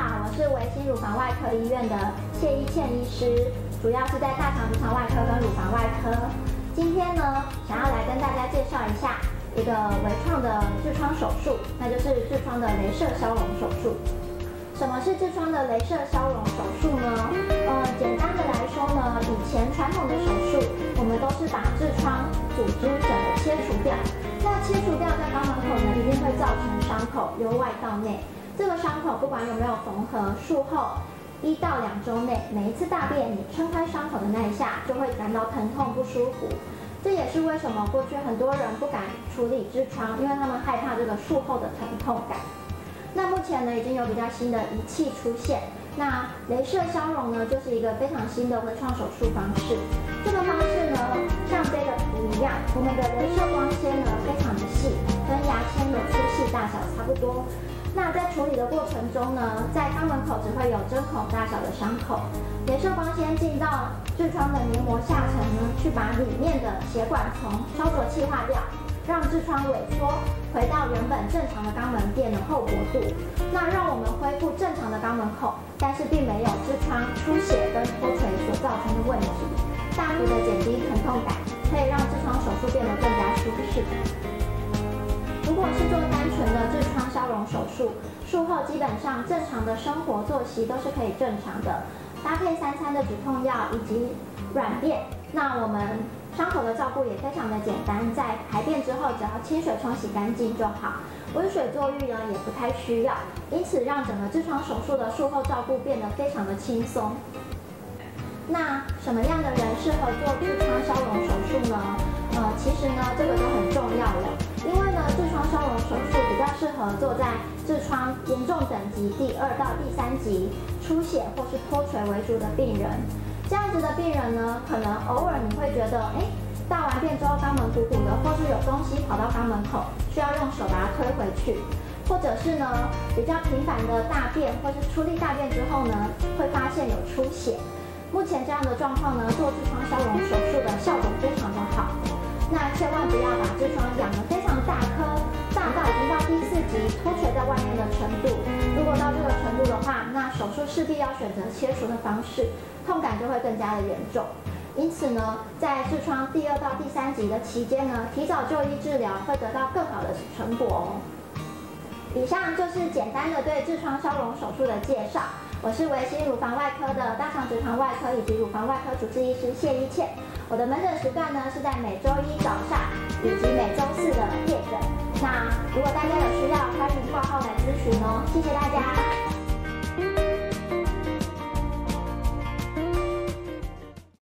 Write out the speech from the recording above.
好，我是维新乳房外科医院的谢依倩医师，主要是在大肠直肠外科跟乳房外科。今天呢，想要来跟大家介绍一下一个微创的痔疮手术，那就是痔疮的雷射消融手术。什么是痔疮的雷射消融手术呢？简单的来说呢，以前传统的手术，我们都是把痔疮组织整个切除掉。那切除掉在肛门口呢，一定会造成伤口由外到内。这个伤口不管有没有缝合，术后1到2周内，每一次大便你撑开伤口的那一下，就会感到疼痛不舒服。这也是为什么过去很多人不敢处理痔疮，因为他们害怕这个术后的疼痛感。那目前呢，已经有比较新的仪器出现。那雷射消融呢，就是一个非常新的微创手术方式。这个方式呢，像这个图一样，我们的雷射光纤呢非常的细，跟牙签的粗细大小差不多。那在处理的过程中呢，在肛门口只会有针孔大小的伤口，雷射光纤进到痔疮的黏膜下层呢，去把里面的血管丛烧灼气化掉，让痔疮萎缩，回到原本正常的肛门垫的厚薄度。那让我们恢复正常的肛门口，但是并没有痔疮出血跟脱垂所造成的问题，大幅的减低疼痛感，可以让痔疮手术变得更加舒适。如果是做单纯的痔疮消融手术，术后基本上正常的生活作息都是可以正常的，搭配3餐的止痛药以及软便。那我们伤口的照顾也非常的简单，在排便之后只要清水冲洗干净就好，温水坐浴呢也不太需要，因此让整个痔疮手术的术后照顾变得非常的轻松。那什么样的人适合做痔疮消融手术呢？其实呢这个都很重要了，因为呢痔疮消融手术比较适合做在痔疮严重等级第2到第3级，出血或是脱垂为主的病人。这样子的病人呢，可能偶尔你会觉得，大完便之后肛门鼓鼓的，或是有东西跑到肛门口，需要用手把它推回去，或者是呢比较频繁的大便，或是出力大便之后呢，会发现有出血。目前这样的状况呢，做痔疮消融手术的效果非常的好。那千万不要把痔疮养得非常大颗，大到已经到第4级脱垂在外面的程度。如果到这个程度的话，那手术势必要选择切除的方式，痛感就会更加的严重。因此呢，在痔疮第2到第3级的期间呢，提早就医治疗会得到更好的成果哦。以上就是简单的对痔疮消融手术的介绍。我是维新乳房外科的大肠直肠外科以及乳房外科主治医师谢依倩。我的门诊时段呢是在每周1早上以及每周4的夜诊。那如果大家有需要，欢迎挂号来咨询哦。谢谢大家。